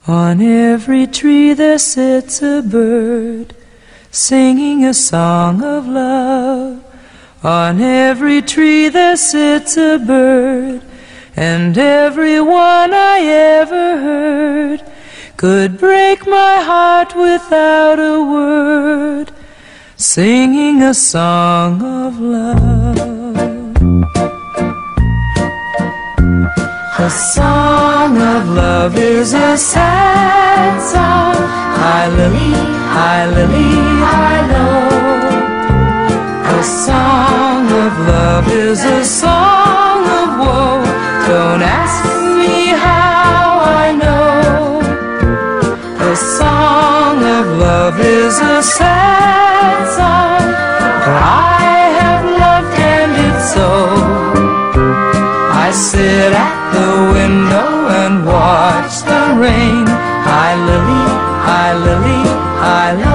On every tree there sits a bird, singing a song of love. On every tree there sits a bird, and every one I ever heard could break my heart without a word, singing a song of love. A song of love is a sad song. Hi lily, hi lily, hi lo. A song of love is a song of woe. Don't ask me how I know. A song of love is a sad song, for I have loved and it's so. I sit at the window and watch the rain. Hi lily, hi lily, hi lo.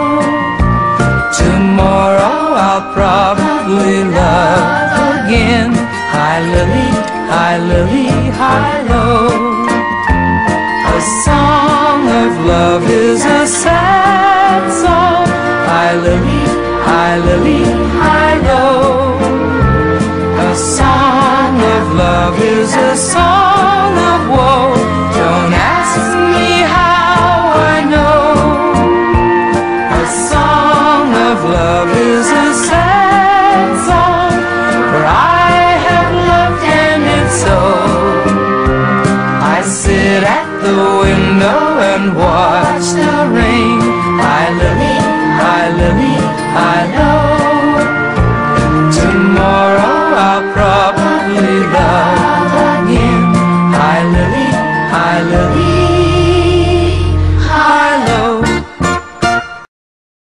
Tomorrow I'll probably love again. Hi lily, hi lily, hi lo. A song of love is a sad song. Hi lily, hi lily, hi lo. A song of love is a song of woe. Don't ask me how I know. A song of love is a sad song, for I have loved and it's so. I sit at the window and watch the